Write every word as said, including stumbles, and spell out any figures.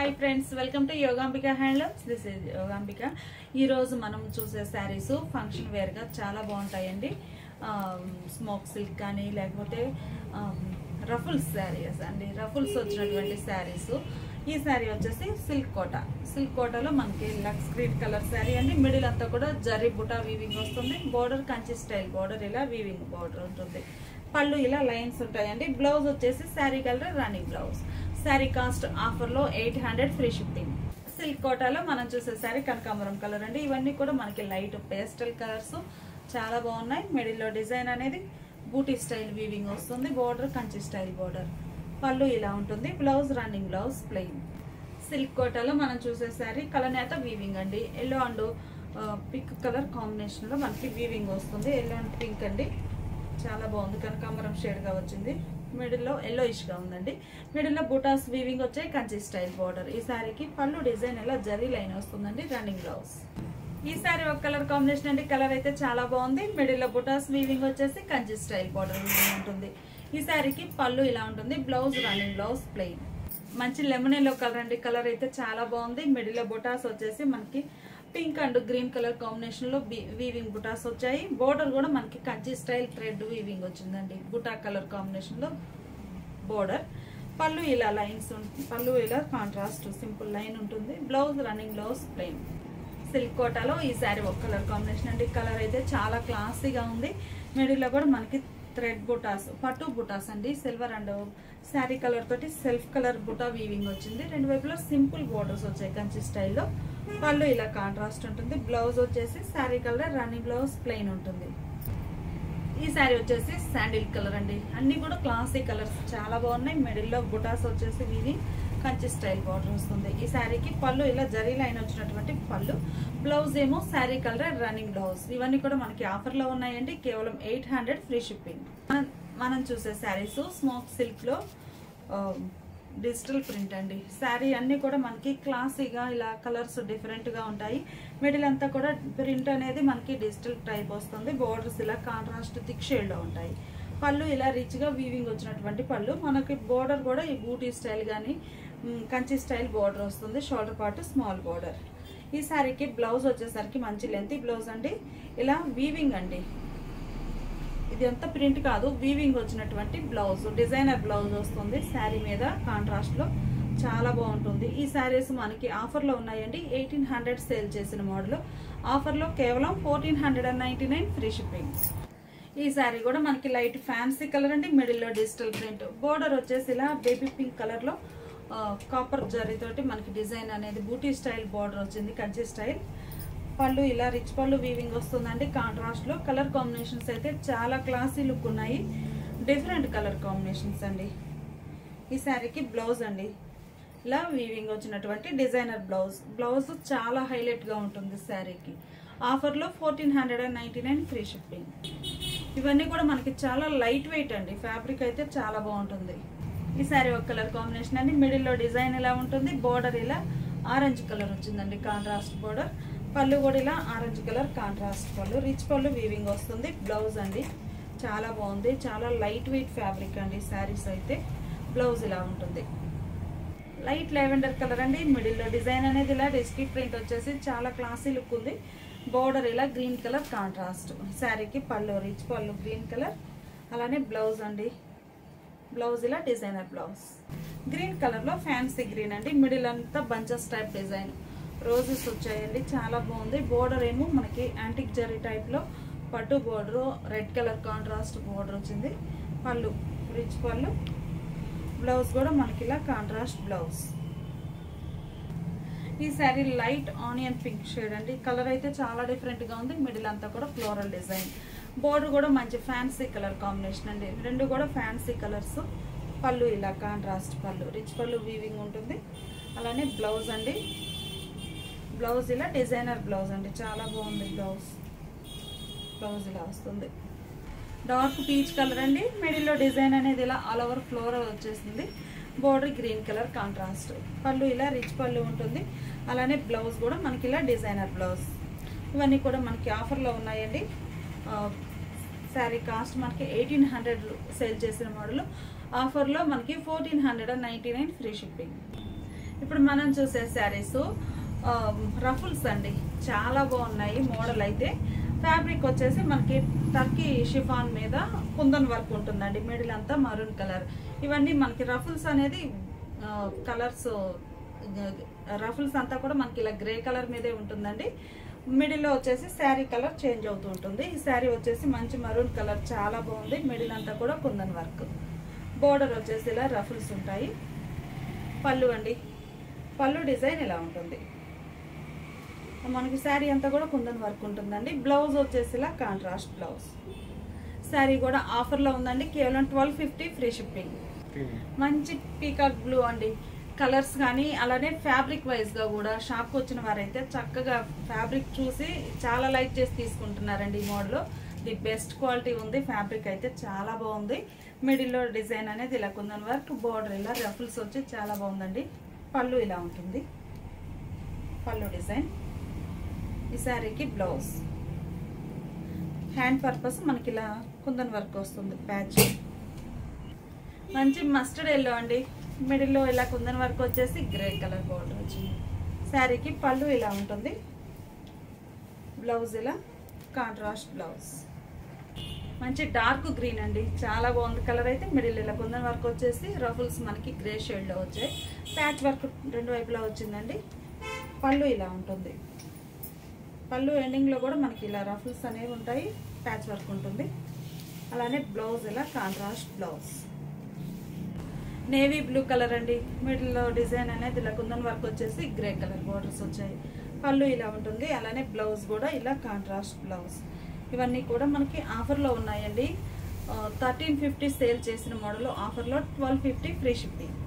Hi friends, welcome to Yogambika Handlooms. This is Yogambika. ఈ రోజు మనం చూసే సారీస్ ఫంక్షన్ వేర్ గా చాలా బాగుంటాయండి. స్మోక్ సిల్క్ కానీ లేకపోతే రఫుల్స్ సారీస్ అండి. రఫుల్స్ వచ్చినటువంటి సారీస్. ఈ సారీ వచ్చేసి సిల్క్ కోట. సిల్క్ కోటలో మనకి లక్స్ గ్రీన్ కలర్ సారీ అండి. మిడిల్ అంతా కూడా జరీ బుటా వీవింగ్ వస్తుంది. బోర్డర్ కంచి స్టైల్ బోర్డర్, ఇలా వీవింగ్ బోర్డర్ ఉంటుంది. పళ్ళు ఇలా లైన్స్ ఉంటాయండి. బ్లౌజ్ వచ్చేసి sari colour running blouse. Sari cost offer లో eight hundred free shipping. Silk కోటాలో మనం చూసే శారీ కనకాంబరం కలర్ అండి. ఇవన్నీ కూడా మనకి లైట్ పేస్టల్ కలర్స్ చాలా బాగున్నాయి. మిడిల్ లో డిజైన్ అనేది బూటీ స్టైల్ వీవింగ్ వస్తుంది. Border Kanchi style border. పళ్ళు ఇలా ఉంటుంది. Blouse running blouse plain. Silk కోటాలో మనం చూసే శారీ కలనేత వీవింగ్ అండి. Yellow and pink colour combination లో మనకి వీవింగ్ వస్తుంది. ఎల్లో అండ్ పింక్ అండి. చాలా బాగుంది. కనకాంబరం షేడ్ గా వచ్చింది. మిడిల్ లో ఎల్లో ఇష్ గా ఉందండి. మిడిల్ లో బుటాస్ వీవింగ్ వచ్చాయి. Kanchi style border. ఈ సారీకి పళ్ళు డిజైన్ ఎలా జరీ లైన్ వస్తుందండి. Running blouse. ఈ సారీ ఒక కలర్ కాంబినేషన్ అండి. కలర్ అయితే చాలా బాగుంది. మిడిల్ లో బుటాస్ వీవింగ్ వచ్చేసి కంచి స్టైల్ బోర్డర్ వీవింగ్ ఉంటుంది. ఈ సారీకి పళ్ళు ఇలా ఉంటుంది. Blouse running blouse plain. మంచి లెమన్ ఎల్లో కలర్ అండి. కలర్ అయితే చాలా బాగుంది. మిడిల్ లో బుటాస్ వచ్చేసి మనకి pink and green colour combination లో వీవింగ్ బుటాస్ వచ్చాయి. బోర్డర్ కూడా మనకి కంచి స్టైల్ థ్రెడ్ వీవింగ్ వచ్చిందండి. బుటా కలర్ కాంబినేషన్ లో బోర్డర్. పళ్ళు ఇలా లైన్స్, పళ్ళు ఇలా కాంట్రాస్ట్ సింపుల్ లైన్ ఉంటుంది. Blouse running blouse plain. Silk కోటాలో ఈ శారీ ఒక కలర్ కాంబినేషన్ అండి. కలర్ అయితే చాలా క్లాసీగా ఉంది. మిడిల్ లో కూడా మనకి థ్రెడ్ బుటాస్, పట్టు బుటాస్ అండి. సిల్వర్ అండ్ శారీ కలర్ తోటి సెల్ఫ్ కలర్ బుటా వీవింగ్ వచ్చింది. రెండు వైపులో సింపుల్ బోర్డర్స్ వచ్చాయి కంచి స్టైల్లో. పళ్ళు ఇలా కాంట్రాస్ట్ ఉంటుంది. బ్లౌజ్ వచ్చేసి sari colour running blouse plain ఉంటుంది. ఈ శారీ వచ్చేసి శాండిల్ కలర్ అండి. అన్ని కూడా క్లాసిక్ కలర్స్ చాలా బాగున్నాయి. మిడిల్ లో బుటాస్ వచ్చేసి వీవి కంచి స్టైల్ బార్డర్ వస్తుంది. ఈ శారీకి పళ్ళు ఇలా జరీ లైన్ వచ్చినటువంటి పళ్ళు. బ్లౌజ్ ఏమో శారీ కలర్ రన్నింగ్ బ్లౌజ్. ఇవన్నీ కూడా మనకి ఆఫర్ లో ఉన్నాయండి. కేవలం ఎయిట్ హండ్రెడ్ ఫ్రీ షిప్పింగ్. మనం చూసే శారీస్ స్మోక్ సిల్క్ లో డిజిటల్ ప్రింట్ అండి. శారీ అన్ని కూడా మనకి క్లాసీగా ఇలా కలర్స్ డిఫరెంట్ గా ఉంటాయి. మిడిల్ అంతా కూడా ప్రింట్ అనేది మనకి డిజిటల్ టైప్ వస్తుంది. బోర్డర్స్ ఇలా కాంట్రాస్ట్ థిక్ షేడ్ లో ఉంటాయి. పళ్ళు ఇలా రిచ్ గా వీవింగ్ వచ్చినటువంటి పళ్ళు. మనకి బోర్డర్ కూడా ఈ బూటీ స్టైల్ గానీ కంచి స్టైల్ బోర్డర్ వస్తుంది. Shoulder part small border. ఈ శారీకి బ్లౌజ్ వచ్చేసరికి మంచి లెంతీ బ్లౌజ్ అండి. ఇలా వీవింగ్ అండి. ఇది అంతా ప్రింట్ కాదు, వీవింగ్ వచ్చినటువంటి బ్లౌజ్. డిజైనర్ బ్లౌజ్ వస్తుంది శారీ మీద కాంట్రాస్ట్ లో. చాలా బాగుంటుంది. ఈ శారీస్ మనకి ఆఫర్ లో ఉన్నాయండి. ఎయిటీన్ హండ్రెడ్ సేల్ చేసిన మోడల్ ఆఫర్ లో కేవలం fourteen hundred and ninety nine free shipping. ఈ శారీ కూడా మనకి లైట్ ఫ్యాన్సీ కలర్ అండి. మిడిల్ లో డిజిటల్ ప్రింట్. బోర్డర్ వచ్చేసి ఇలా బేబీ పింక్ కలర్ లో కాపర్ జరీ తోటి మనకి డిజైన్ అనేది బూటీ స్టైల్ బోర్డర్ వచ్చింది. కంచి స్టైల్. పళ్ళు ఇలా రిచ్ పళ్ళు వీవింగ్ వస్తుందండి కాంట్రాస్ట్ లో. కలర్ కాంబినేషన్స్ అయితే చాలా క్లాసీ లుక్ ఉన్నాయి. డిఫరెంట్ కలర్ కాంబినేషన్స్ అండి. ఈ శారీకి బ్లౌజ్ అండి. ఇలా వీవింగ్ వచ్చినటువంటి డిజైనర్ బ్లౌజ్. బ్లౌజ్ చాలా హైలైట్ గా ఉంటుంది శారీకి. ఆఫర్ లో fourteen hundred and ninety nine free shipping. ఇవన్నీ కూడా మనకి చాలా లైట్ వెయిట్ అండి. ఫ్యాబ్రిక్ అయితే చాలా బాగుంటుంది. ఈ శారీ ఒక కలర్ కాంబినేషన్ అండి. మిడిల్ లో డిజైన్ ఇలా ఉంటుంది. బోర్డర్ ఇలా ఆరెంజ్ కలర్ వచ్చిందండి. Contrast border. పళ్ళు కూడా ఇలా ఆరెంజ్ కలర్ కాంట్రాస్ట్ పళ్ళు. రిచ్ పళ్ళు వీవింగ్ వస్తుంది. బ్లౌజ్ అండి. చాలా బాగుంది. చాలా లైట్ వెయిట్ ఫ్యాబ్రిక్ అండి శారీస్ అయితే. బ్లౌజ్ ఇలా ఉంటుంది. లైట్ లెవెండర్ కలర్ అండి. మిడిల్ లో డిజైన్ అనేది ఇలా డిస్కీ ప్రింట్ వచ్చేసి చాలా క్లాసీ లుక్ ఉంది. బోర్డర్ ఇలా గ్రీన్ కలర్ కాంట్రాస్ట్. శారీకి పళ్ళు రిచ్ పళ్ళు గ్రీన్ కలర్. అలానే బ్లౌజ్ అండి. బ్లౌజ్ ఇలా డిజైనర్ బ్లౌజ్. గ్రీన్ కలర్ లో ఫ్యాన్సీ గ్రీన్ అండి. మిడిల్ అంతా బంచెస్ టైప్ డిజైన్. రోజెస్ వచ్చాయండి. చాలా బాగుంది. బోర్డర్ ఏమో మనకి యాంటిక్ జరీ టైప్ లో పట్టు border, red colour contrast border వచ్చింది. పళ్ళు రిచ్ పళ్ళు. బ్లౌజ్ కూడా మనకి ఇలా కాంట్రాస్ట్ బ్లౌజ్. ఈ sari light onion pink shade అండి. కలర్ అయితే చాలా డిఫరెంట్ గా ఉంది. మిడిల్ అంతా కూడా ఫ్లోరల్ డిజైన్. బోర్డర్ కూడా మంచి ఫ్యాన్సీ కలర్ కాంబినేషన్ అండి. రెండు కూడా ఫ్యాన్సీ కలర్స్. పళ్ళు ఇలా కాంట్రాస్ట్ పళ్ళు. రిచ్ పళ్ళు వీవింగ్ ఉంటుంది. అలానే బ్లౌజ్ అండి. బ్లౌజ్ ఇలా డిజైనర్ బ్లౌజ్ అండి. చాలా బాగుంది బ్లౌజ్. బ్లౌజ్ ఇలా వస్తుంది. డార్క్ పీచ్ కలర్ అండి. మిడిల్ లో డిజైన్ అనేది ఇలా ఆల్ ఓవర్ ఫ్లోరల్ వచ్చేసింది. Border green colour contrast. పళ్ళు ఇలా రిచ్ పళ్ళు ఉంటుంది. అలానే బ్లౌజ్ కూడా మనకి ఇలా డిజైనర్ బ్లౌజ్. ఇవన్నీ కూడా మనకి ఆఫర్ లో ఉన్నాయండి. శారీ కాస్ట్ మనకి ఎయిటీన్ హండ్రెడ్ సేల్ చేసిన మోడల్ ఆఫర్ లో మనకి fourteen hundred and ninety nine free shipping. ఇప్పుడు మనం చూసే శారీస్ రఫుల్స్ అండి, చాలా బాగున్నాయి. మోడల్ అయితే ఫ్యాబ్రిక్ వచ్చేసి మనకి టర్కీ షిఫాన్ మీద కుందన్ వర్క్ ఉంటుందండి. మిడిల్ అంతా మరూన్ కలర్. ఇవన్నీ మనకి రఫుల్స్ అనేది కలర్స్, రఫుల్స్ అంతా కూడా మనకి ఇలా గ్రే కలర్ మీదే ఉంటుందండి. మిడిల్లో వచ్చేసి శారీ కలర్ చేంజ్ అవుతూ ఉంటుంది. ఈ శారీ వచ్చేసి మంచి మరూన్ కలర్, చాలా బాగుంది. మిడిల్ అంతా కూడా కుందన్ వర్క్. బోర్డర్ వచ్చేసి ఇలా రఫుల్స్ ఉంటాయి. పళ్ళు అండి, పళ్ళు డిజైన్ ఇలా ఉంటుంది. మనకి శారీ అంతా కూడా కుందన్ వర్క్ ఉంటుందండి. బ్లౌజ్ వచ్చేసి ఇలా కాంట్రాస్ట్ బ్లౌజ్. శారీ కూడా ఆఫర్లో ఉందండి, కేవలం ట్వెల్వ్ ఫిఫ్టీ ఫ్రీ షిప్పింగ్. మంచి పీకాక్ బ్లూ అండి. కలర్స్ కానీ అలానే ఫ్యాబ్రిక్ వైజ్గా కూడా షాప్కి వచ్చిన వారైతే చక్కగా ఫ్యాబ్రిక్ చూసి చాలా లైక్ చేసి తీసుకుంటున్నారండి. ఈ మోడల్ ది బెస్ట్ క్వాలిటీ ఉంది. ఫ్యాబ్రిక్ అయితే చాలా బాగుంది. మిడిల్లో డిజైన్ అనేది ఇలా కుందన్ వర్క్, బోర్డర్ ఇలా రఫుల్స్ వచ్చి చాలా బాగుందండి. పళ్ళు ఇలా ఉంటుంది, పళ్ళు డిజైన్. ఈ శారీకి బ్లౌజ్. హ్యాండ్ పర్పస్ మనకి ఇలా కుందన్ వర్క్ వస్తుంది. ప్యాచ్ మంచి మస్టర్డ్ ఎల్లో అండి. మిడిల్లో ఇలా కుందన్ వర్క్ వచ్చేసి గ్రే కలర్ బోర్డర్ వచ్చింది. శారీకి పళ్ళు ఇలా ఉంటుంది, బ్లౌజ్ ఇలా కాంట్రాస్ట్ బ్లౌజ్. మంచి డార్క్ గ్రీన్ అండి, చాలా బాగుంది కలర్ అయితే. మిడిల్ ఇలా కుందన్ వర్క్ వచ్చేసి రఫుల్స్ మనకి గ్రే షేడ్లో వచ్చాయి. ప్యాచ్ వర్క్ రెండు వైపులా వచ్చిందండి. పళ్ళు ఇలా ఉంటుంది. పళ్ళు ఎండింగ్లో కూడా మనకి ఇలా రఫుల్స్ అనేవి ఉంటాయి, ప్యాచ్ వర్క్ ఉంటుంది. అలానే బ్లౌజ్ ఇలా contrast blouse. Navy blue colour అండి. మిడిల్లో డిజైన్ అనేది ఇలా కుందన్ వర్క్ వచ్చేసి గ్రే కలర్ బోర్డర్స్ వచ్చాయి. పళ్ళు ఇలా ఉంటుంది. అలానే బ్లౌజ్ కూడా ఇలా కాంట్రాస్ట్ బ్లౌజ్. ఇవన్నీ కూడా మనకి ఆఫర్లో ఉన్నాయండి. థర్టీన్ ఫిఫ్టీ సేల్ చేసిన మోడల్ ఆఫర్లో ట్వెల్వ్ ఫిఫ్టీ ఫ్రీ షిప్పింగ్.